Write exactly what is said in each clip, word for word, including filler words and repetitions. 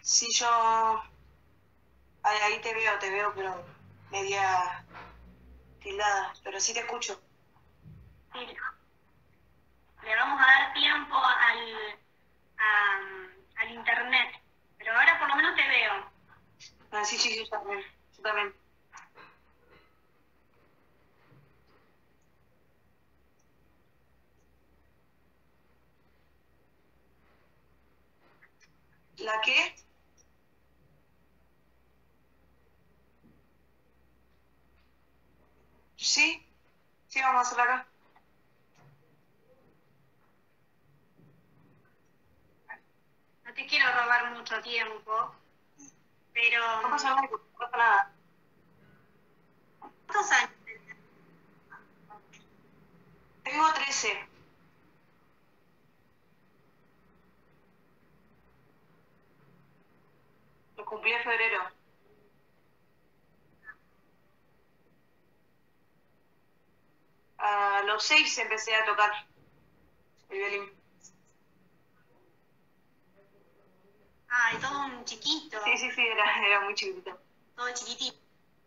Sí, yo... Ahí, ahí te veo, te veo, pero media tildada, pero sí te escucho. Sí. Le vamos a dar tiempo al, a, al internet, pero ahora por lo menos te veo. Ah, sí, sí, yo también, yo también. ¿La qué? Sí, sí, vamos a hacerla acá. No te quiero robar mucho tiempo, pero... No pasa nada, no pasa nada. ¿Cuántos años tenés? Tengo trece. Lo cumplí en febrero. A los seis empecé a tocar el violín. Ay, todo un chiquito. Sí, sí, sí, era, era muy chiquitito. Todo chiquitito.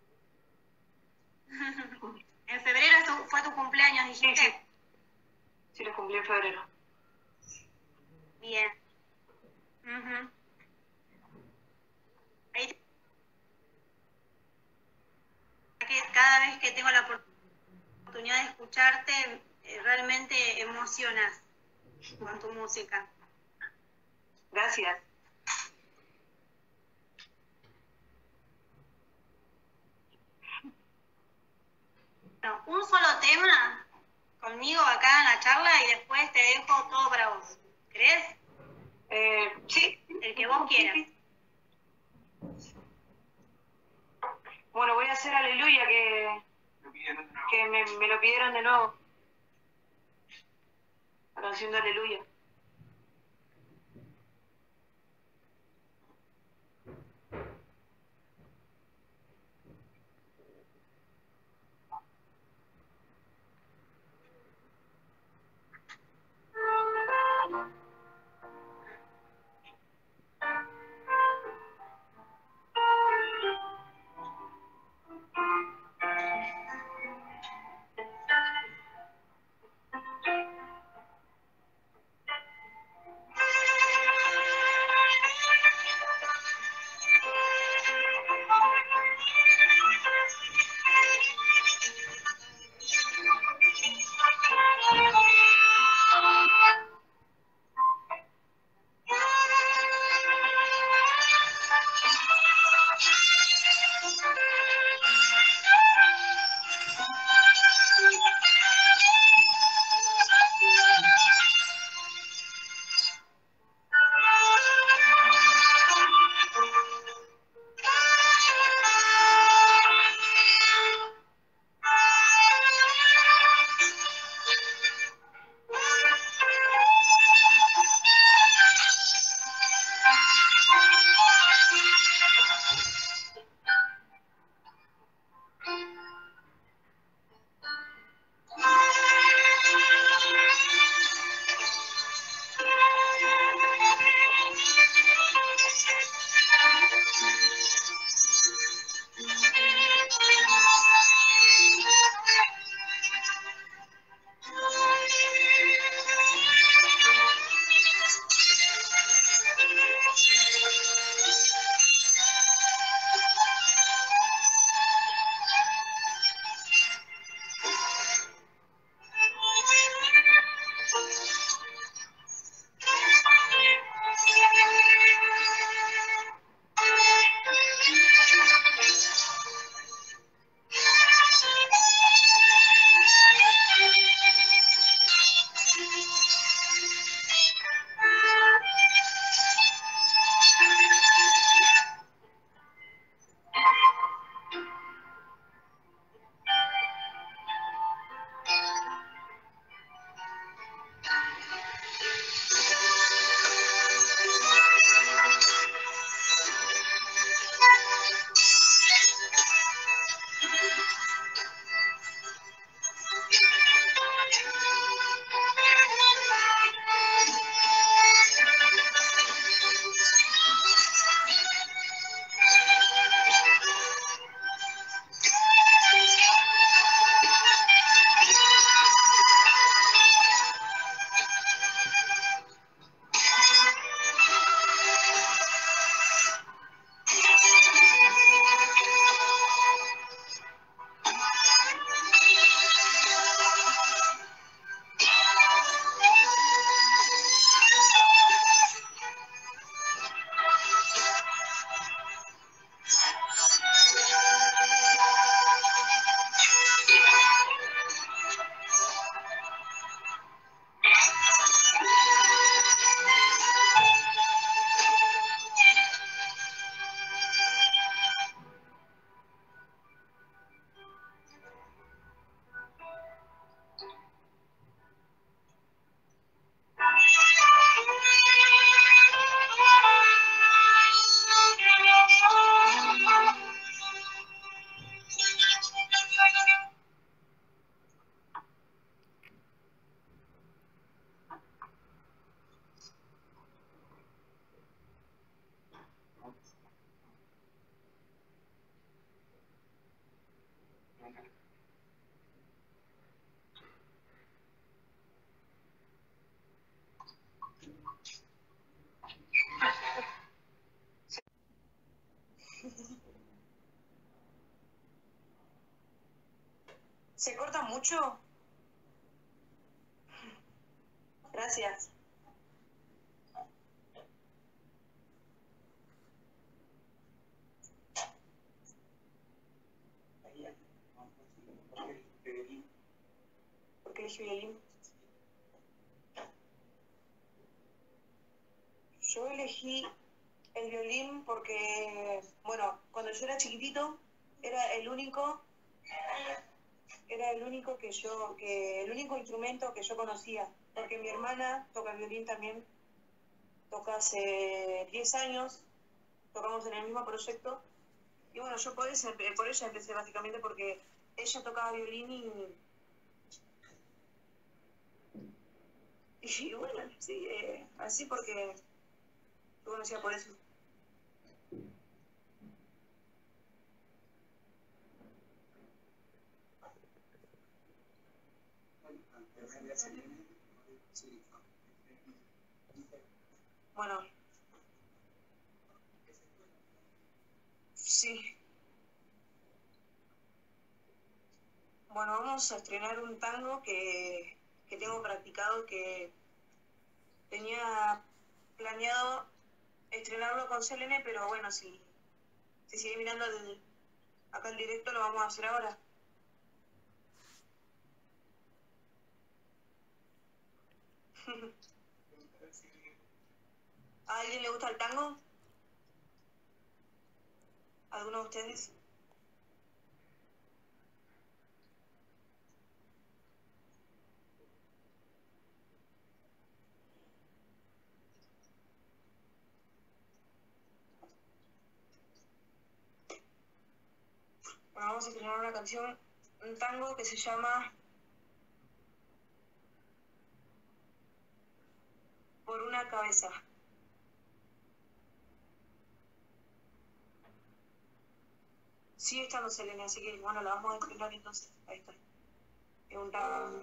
En febrero es tu- fue tu cumpleaños, dijiste. Sí, sí. Sí, lo cumplí en febrero. Bien. Uh-huh. Ahí que cada vez que tengo la oportunidad de escucharte, eh, realmente emocionas con tu música. Gracias. Bueno, un solo tema conmigo acá en la charla y después te dejo todo para vos. ¿Querés? Eh, sí. El que vos quieras. Bueno, voy a hacer Aleluya, que, que me, me lo pidieron de nuevo. La canción de Aleluya. ¿Se corta mucho? Gracias. ¿Por qué elegí violín? Yo elegí el violín porque, bueno, cuando yo era chiquitito, era el único, era el único que yo, que el único instrumento que yo conocía, porque mi hermana toca el violín también, toca hace diez años, tocamos en el mismo proyecto, y bueno, yo por eso, por ella empecé básicamente porque ella tocaba violín y, y bueno, sí, eh, así porque yo conocía por eso. Bueno, sí. Bueno, vamos a estrenar un tango que, que tengo practicado, que tenía planeado estrenarlo con Selene, pero bueno, si, si sigue mirando el, acá el directo, lo vamos a hacer ahora. ¿A alguien le gusta el tango? ¿Alguno de ustedes? Bueno, vamos a estrenar una canción, un tango que se llama Por una cabeza. Sigue estando Selene, así que bueno, la vamos a estrenar entonces. Ahí está. Es un tango.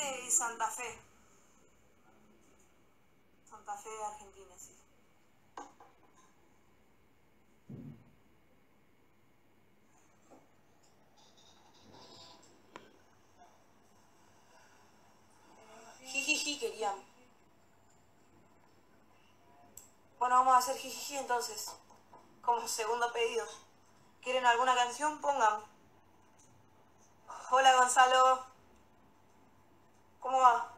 y Santa Fe. Santa Fe, Argentina, sí. Jijiji querían. Bueno, vamos a hacer jijiji entonces. Como segundo pedido. ¿Quieren alguna canción? Pongan. Hola Gonzalo. ¿Cómo va?